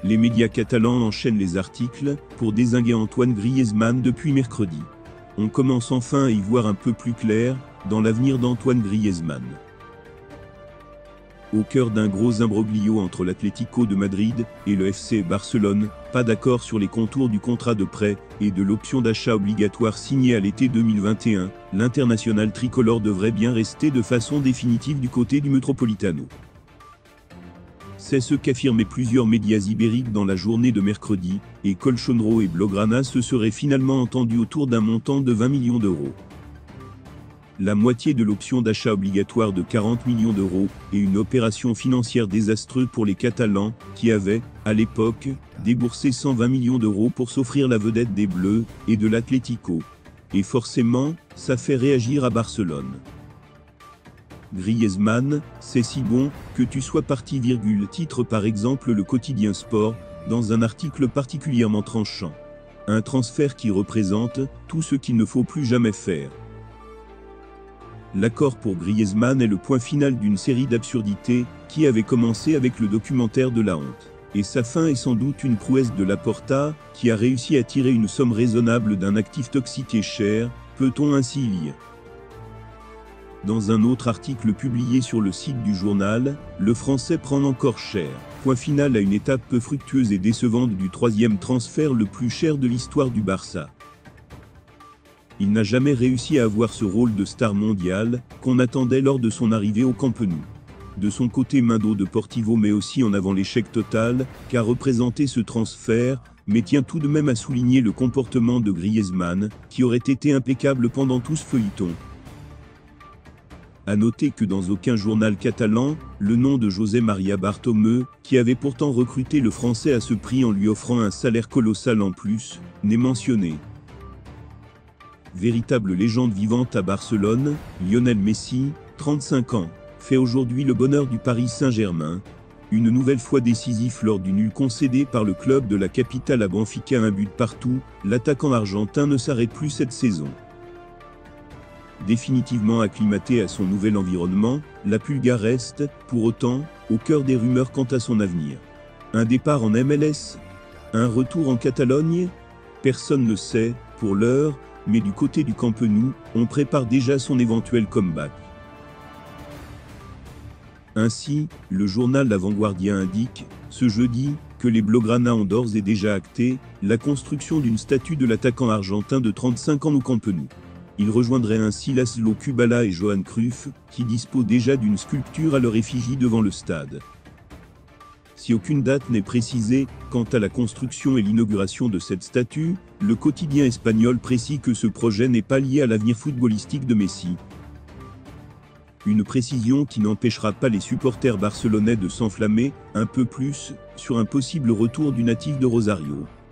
Les médias catalans enchaînent les articles pour dézinguer Antoine Griezmann depuis mercredi. On commence enfin à y voir un peu plus clair dans l'avenir d'Antoine Griezmann. Au cœur d'un gros imbroglio entre l'Atlético de Madrid et le FC Barcelone, pas d'accord sur les contours du contrat de prêt et de l'option d'achat obligatoire signée à l'été 2021, l'international tricolore devrait bien rester de façon définitive du côté du Metropolitano. C'est ce qu'affirmaient plusieurs médias ibériques dans la journée de mercredi, et Colchonero et Blaugrana se seraient finalement entendus autour d'un montant de 20 millions d'euros. La moitié de l'option d'achat obligatoire de 40 millions d'euros, et une opération financière désastreuse pour les Catalans, qui avaient, à l'époque, déboursé 120 millions d'euros pour s'offrir la vedette des Bleus et de l'Atlético. Et forcément, ça fait réagir à Barcelone. Griezmann, c'est si bon que tu sois parti, titre par exemple le quotidien Sport, dans un article particulièrement tranchant. Un transfert qui représente tout ce qu'il ne faut plus jamais faire. L'accord pour Griezmann est le point final d'une série d'absurdités qui avait commencé avec le documentaire de la honte. Et sa fin est sans doute une prouesse de Laporta, qui a réussi à tirer une somme raisonnable d'un actif toxique et cher, peut-on ainsi lire. Dans un autre article publié sur le site du journal, le Français prend encore cher. Point final à une étape peu fructueuse et décevante du troisième transfert le plus cher de l'histoire du Barça. Il n'a jamais réussi à avoir ce rôle de star mondiale qu'on attendait lors de son arrivée au Camp Nou. De son côté, Mundo Deportivo met aussi en avant l'échec total qu'a représenté ce transfert, mais tient tout de même à souligner le comportement de Griezmann, qui aurait été impeccable pendant tout ce feuilleton. À noter que dans aucun journal catalan, le nom de José María Bartomeu, qui avait pourtant recruté le Français à ce prix en lui offrant un salaire colossal en plus, n'est mentionné. Véritable légende vivante à Barcelone, Lionel Messi, 35 ans, fait aujourd'hui le bonheur du Paris Saint-Germain. Une nouvelle fois décisif lors du nul concédé par le club de la capitale à Benfica, un but partout, l'attaquant argentin ne s'arrête plus cette saison. Définitivement acclimaté à son nouvel environnement, la Pulga reste, pour autant, au cœur des rumeurs quant à son avenir. Un départ en MLS? Un retour en Catalogne? Personne ne sait, pour l'heure, mais du côté du Camp Nou, on prépare déjà son éventuel comeback. Ainsi, le journal La Vanguardia indique, ce jeudi, que les Blaugrana ont d'ores et déjà acté la construction d'une statue de l'attaquant argentin de 35 ans au Camp Nou. Il rejoindrait ainsi Laszlo Kubala et Johan Cruyff, qui disposent déjà d'une sculpture à leur effigie devant le stade. Si aucune date n'est précisée quant à la construction et l'inauguration de cette statue, le quotidien espagnol précise que ce projet n'est pas lié à l'avenir footballistique de Messi. Une précision qui n'empêchera pas les supporters barcelonais de s'enflammer un peu plus sur un possible retour du natif de Rosario.